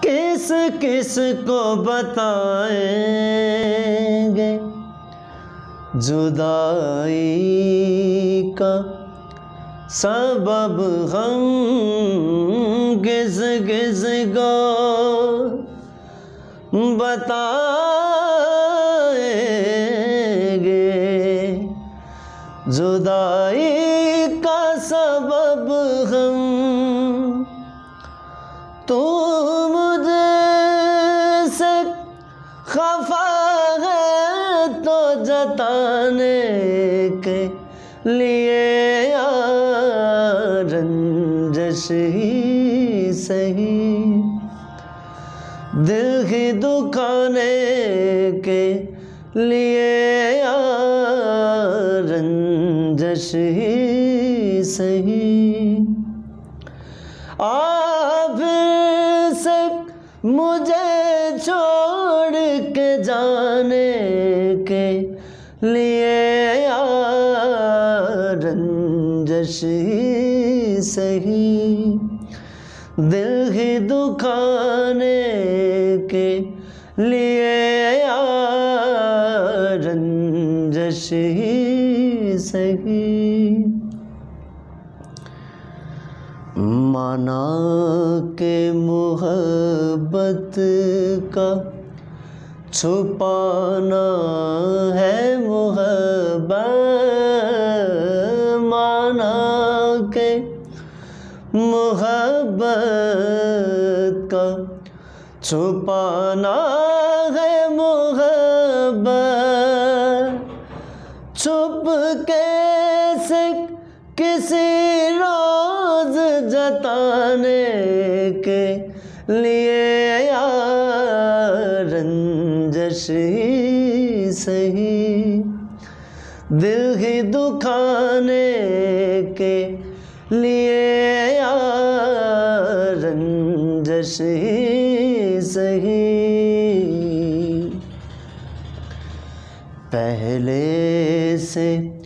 किस किस को बताएंगे जुदाई का सबब हम, किस किस को बताएंगे जुदाई का सबब हम। तू मुझे से खफा है तो जताने के लिए रंजिश ही सही, दिल ही दुखाने के लिए रंजिश ही सही। आप से मुझे छोड़ के जाने के लिए रंजिश ही सही, दिल ही दुखाने के लिए रंजिश ही सही। माना के मोहब्बत का छुपाना है मोहब्बत, माना के मोहब्बत का छुपाना है मोहब्बत, छुप के से किसी रोज जताने के लिए रंजिश ही सही, दिल ही दुखाने के लिए रंजिश ही सही। पहले से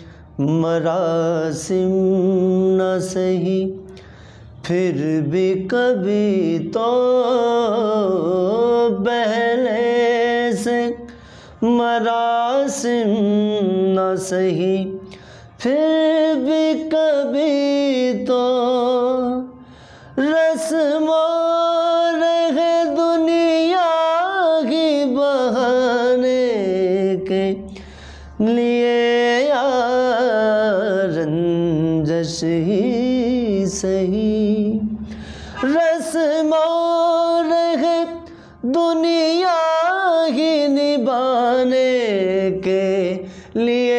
मरासिम न सही फिर भी कभी तो, पहले से मरासिम न सही फिर भी कभी तो, रस्मों रहे दुनिया की बहाने के लिए रंजिश ही सही, रस्मों रहे दुनिया ही निभाने के लिए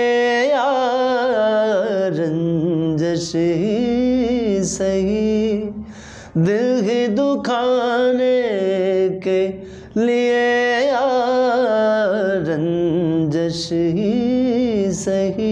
रंजिश ही सही, दिल ही दुखाने के लिए रंजिश ही सही।